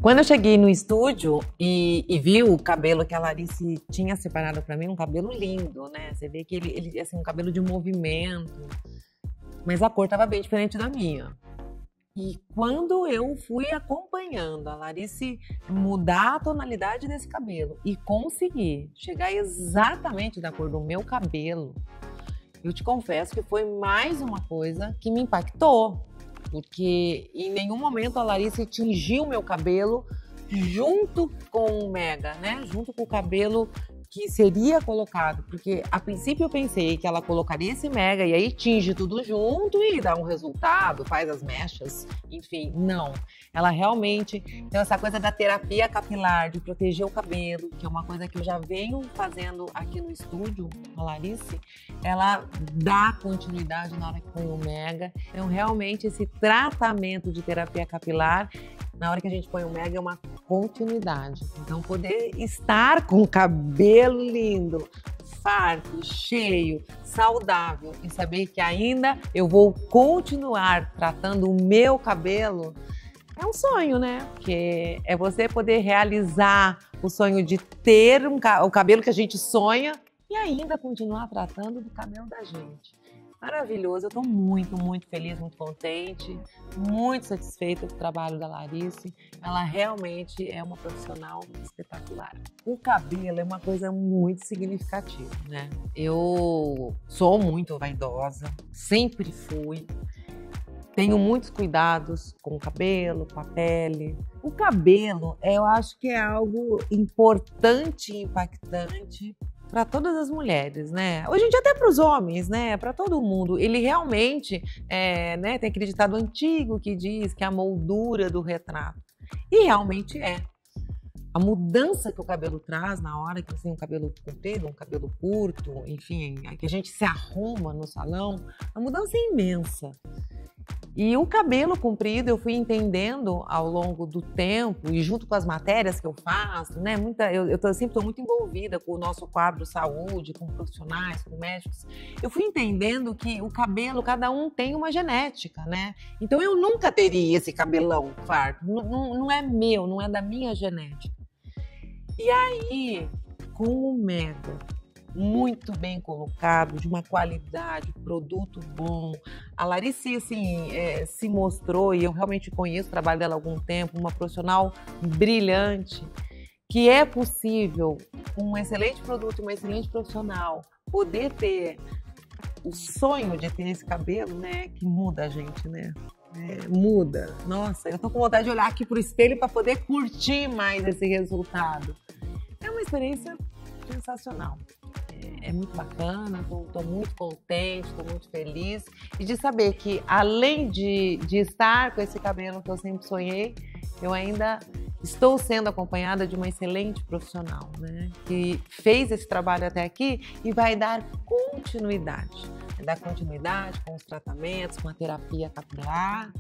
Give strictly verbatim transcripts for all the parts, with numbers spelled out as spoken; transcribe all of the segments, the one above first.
Quando eu cheguei no estúdio e, e vi o cabelo que a Larice tinha separado pra mim, um cabelo lindo, né? Você vê que ele, ele assim, um cabelo de movimento, mas a cor tava bem diferente da minha. E quando eu fui acompanhando a Larice mudar a tonalidade desse cabelo e conseguir chegar exatamente da cor do meu cabelo, eu te confesso que foi mais uma coisa que me impactou. Porque em nenhum momento a Larice tingiu o meu cabelo junto com o Mega, né? Junto com o cabelo que seria colocado. Porque a princípio eu pensei que ela colocaria esse Mega e aí tinge tudo junto e dá um resultado, faz as mechas, enfim, não. Ela realmente tem essa coisa da terapia capilar, de proteger o cabelo, que é uma coisa que eu já venho fazendo aqui no estúdio, a Larice. Ela dá continuidade na hora que põe o Mega. Então, realmente, esse tratamento de terapia capilar, na hora que a gente põe o Mega, é uma continuidade. Então, poder estar com o cabelo lindo, farto, cheio, saudável e saber que ainda eu vou continuar tratando o meu cabelo, é um sonho, né? Porque é você poder realizar o sonho de ter um, o cabelo que a gente sonha e ainda continuar tratando do cabelo da gente. Maravilhoso, eu estou muito, muito feliz, muito contente, muito satisfeita com o trabalho da Larice. Ela realmente é uma profissional espetacular. O cabelo é uma coisa muito significativa, né? Eu sou muito vaidosa, sempre fui. Tenho muitos cuidados com o cabelo, com a pele. O cabelo, eu acho que é algo importante e impactante para todas as mulheres, né? Hoje em dia até para os homens, né? Para todo mundo. Ele realmente, é, né? Tem aquele ditado antigo que diz que é a moldura do retrato. E realmente é. A mudança que o cabelo traz na hora que você tem um cabelo comprido, um cabelo curto, enfim, que a gente se arruma no salão, a mudança é imensa. E o cabelo comprido eu fui entendendo ao longo do tempo e junto com as matérias que eu faço, né? Muita, eu, eu tô, sempre estou muito envolvida com o nosso quadro saúde, com profissionais, com médicos. Eu fui entendendo que o cabelo, cada um tem uma genética, né? Então eu nunca teria esse cabelão farto. Não, não, não é meu, não é da minha genética. E aí, com o Mega muito bem colocado, de uma qualidade, produto bom. A Larice, assim, é, se mostrou, e eu realmente conheço o trabalho dela há algum tempo, uma profissional brilhante, que é possível, com um excelente produto, uma excelente profissional, poder ter o sonho de ter esse cabelo, né, que muda a gente, né? É, muda. Nossa, eu tô com vontade de olhar aqui pro espelho para poder curtir mais esse resultado. É uma experiência sensacional. É, é muito bacana, tô, tô muito contente, tô muito feliz. E de saber que, além de, de estar com esse cabelo que eu sempre sonhei, eu ainda estou sendo acompanhada de uma excelente profissional, né? Que fez esse trabalho até aqui e vai dar continuidade. Vai dar continuidade com os tratamentos, com a terapia capilar.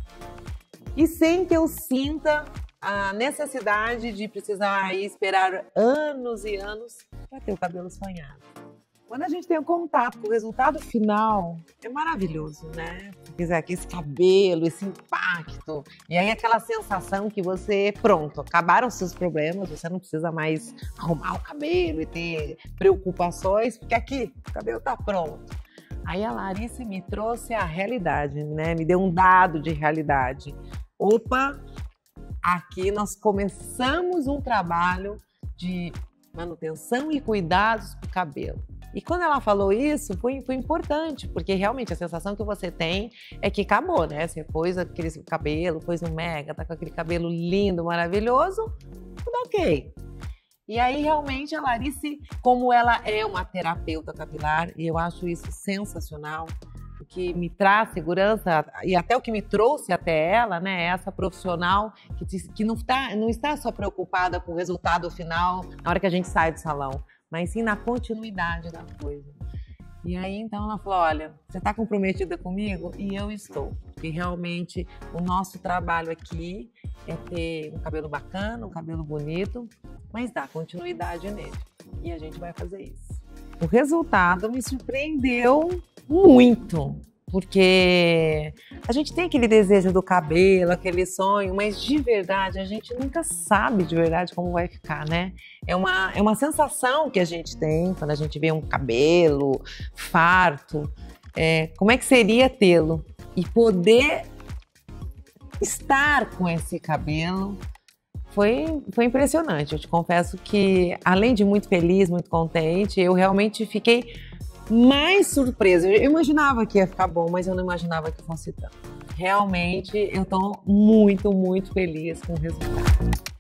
E sem que eu sinta a necessidade de precisar ir esperar anos e anos para ter o cabelo sonhado. Quando a gente tem o contato com o resultado final, é maravilhoso, né? Se quiser aqui esse cabelo, esse impacto, e aí aquela sensação que você, pronto, acabaram os seus problemas, você não precisa mais arrumar o cabelo e ter preocupações, porque aqui o cabelo tá pronto. Aí a Larice me trouxe a realidade, né? Me deu um dado de realidade. Opa, aqui nós começamos um trabalho de manutenção e cuidados para o cabelo. E quando ela falou isso, foi, foi importante, porque realmente a sensação que você tem é que acabou, né? Você pôs aquele cabelo, pôs um Mega, tá com aquele cabelo lindo, maravilhoso, tudo ok. E aí, realmente, a Larice, como ela é uma terapeuta capilar, e eu acho isso sensacional, o que me traz segurança, e até o que me trouxe até ela, né, essa profissional que, te, que não, tá, não está só preocupada com o resultado final na hora que a gente sai do salão, mas sim na continuidade da coisa. E aí, então, ela falou, olha, você está comprometida comigo? E eu estou. E realmente, o nosso trabalho aqui é ter um cabelo bacana, um cabelo bonito, mas dar continuidade nele. E a gente vai fazer isso. O resultado me surpreendeu muito. porque a gente tem aquele desejo do cabelo, aquele sonho, mas de verdade a gente nunca sabe de verdade como vai ficar, né? É uma, é uma sensação que a gente tem quando a gente vê um cabelo farto, é, como é que seria tê-lo e poder estar com esse cabelo. Foi, foi impressionante, eu te confesso que, além de muito feliz, muito contente, eu realmente fiquei mais surpresa. Eu imaginava que ia ficar bom, mas eu não imaginava que fosse tanto. Realmente, eu tô muito, muito feliz com o resultado.